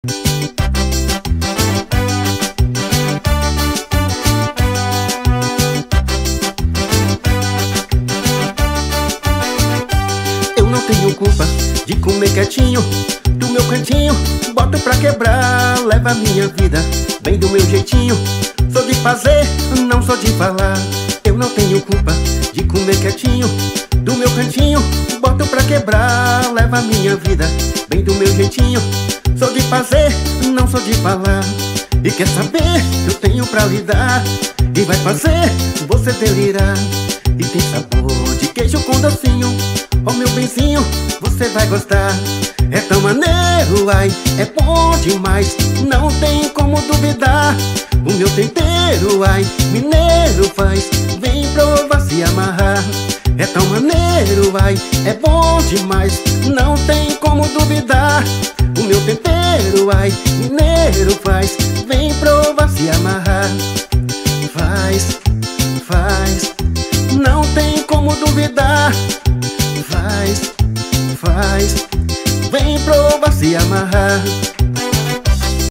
Eu não tenho culpa de comer quietinho do meu cantinho, boto pra quebrar, leva a minha vida bem do meu jeitinho. Sou de fazer, não sou de falar. Eu não tenho culpa de comer quietinho do meu cantinho, boto pra quebrar, leva a minha vida bem do meu jeitinho. Sou de fazer, não sou de falar. E quer saber, eu tenho pra lhe dar, e vai fazer você delirar. E tem sabor de queijo com docinho, oh meu benzinho, você vai gostar. É tão maneiro, ai, é bom demais, não tem como duvidar. O meu tempero, ai, mineiro faz, vem provar se amarrar. É tão maneiro, ai, é bom demais, não tem como duvidar. O meu tempero, ai, mineiro faz, vem provar se amarrar. Faz, faz, não tem como duvidar. Faz, faz, vem provar se amarrar.